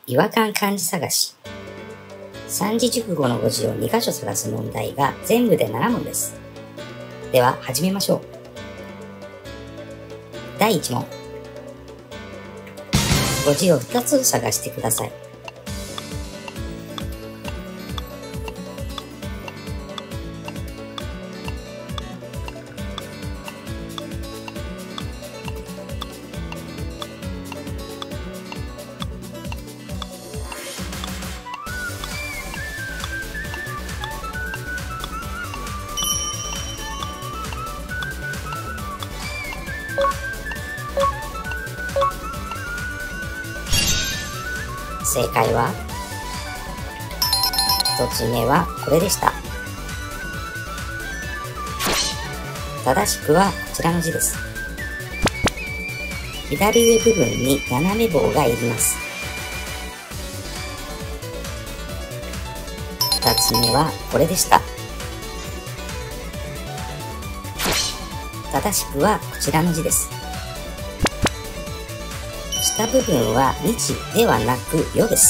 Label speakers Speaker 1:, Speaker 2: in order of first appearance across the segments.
Speaker 1: 違和感漢字探し。三字熟語の語字を2箇所探す問題が全部で7問です。では始めましょう。第1問。語字を2つ探してください。正解は1つ目はこれでした。正しくはこちらの字です。左上部分に斜め棒がいります。2つ目はこれでした。正しくはこちらの字です。下部分は日ではなくよです。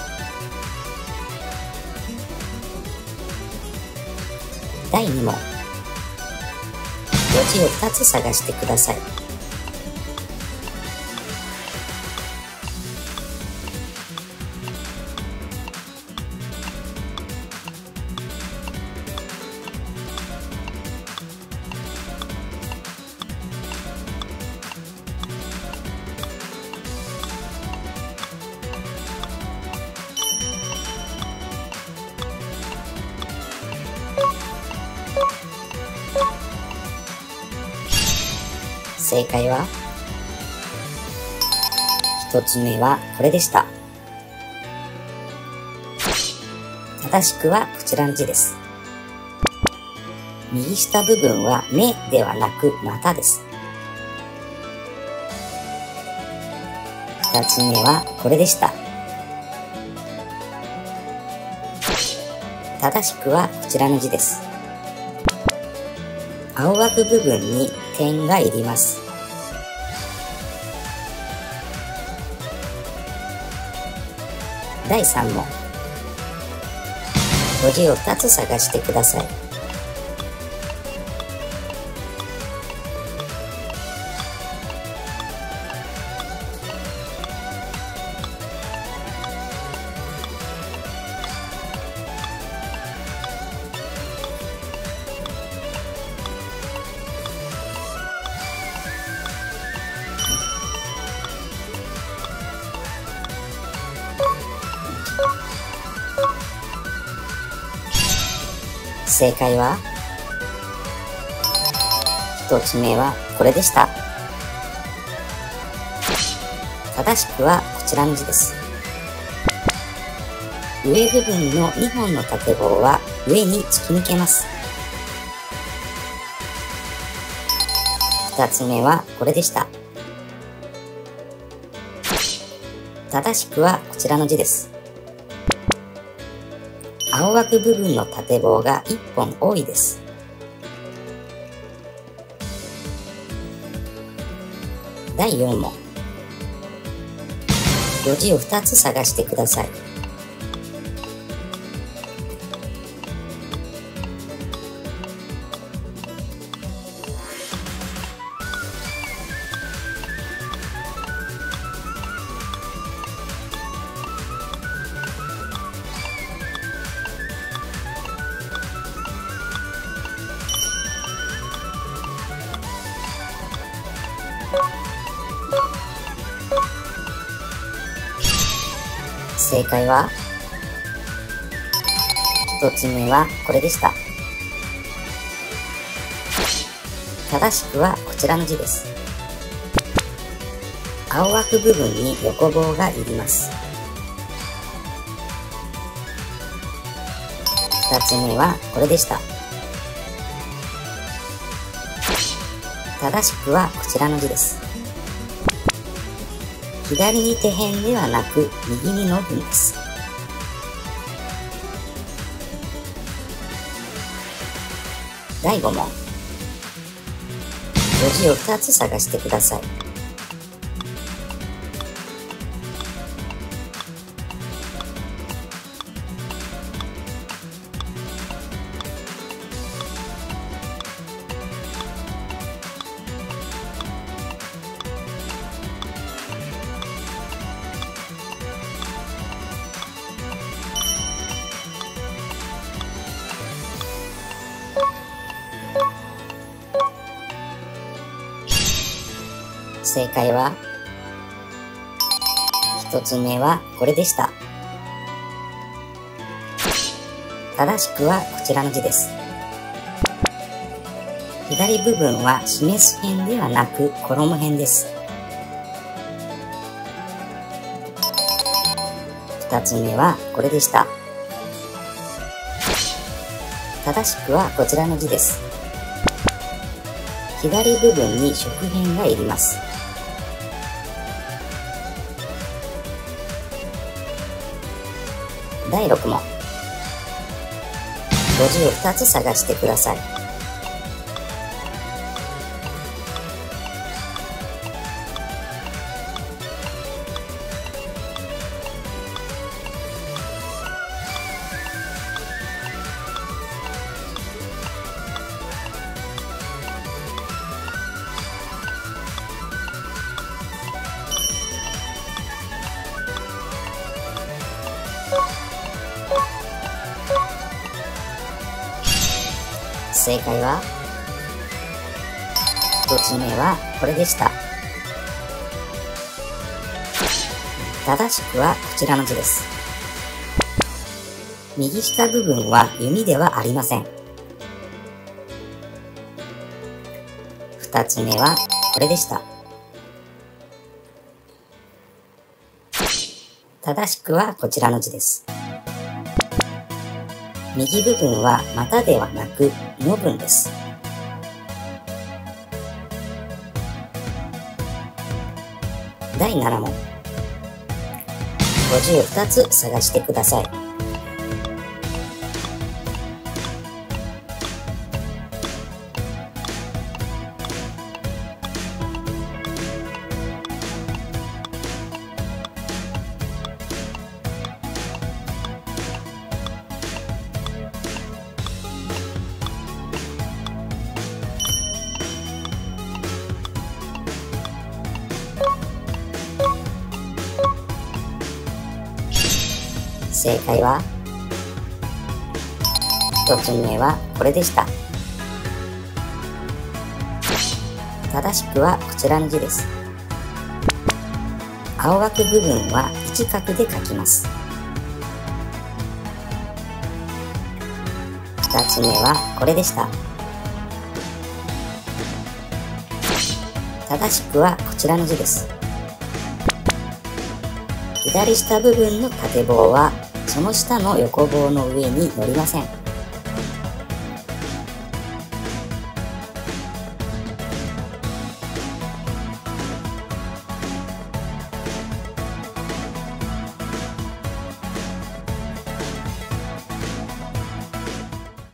Speaker 1: 第2問。語字を2つ探してください。正解は1つ目はこれでした。正しくはこちらの字です。右下部分は目ではなく股です。2つ目はこれでした。正しくはこちらの字です。青枠部分に点がいります。第3問。語字を2つ探してください。正解は1つ目はこれでした。正しくはこちらの字です。上部分の2本の縦棒は上に突き抜けます。2つ目はこれでした。正しくはこちらの字です。青枠部分の縦棒が1本多いです。第4問。語字を2つ探してください。正解は1つ目はこれでした。正しくはこちらの字です。青枠部分に横棒がいります。2つ目はこれでした。正しくはこちらの字です。左に手辺ではなく右に伸ぶんです。第5問。語字を2つ探してください。 正解は、一つ目はこれでした。正しくはこちらの字です。左部分は示す辺ではなく衣辺です。二つ目はこれでした。正しくはこちらの字です。左部分に食辺がいります。第6問。5字を2つ探してください。正解は、1つ目はこれでした。正しくはこちらの字です。右下部分は弓ではありません。2つ目はこれでした。正しくはこちらの字です。右部分は股ではなくの文です。第7問。5字を2つ探してください。正解は、1つ目はこれでした。正しくはこちらの字です。青枠部分は一画で書きます。2つ目はこれでした。正しくはこちらの字です。左下部分の縦棒はその下の横棒の上に乗りません。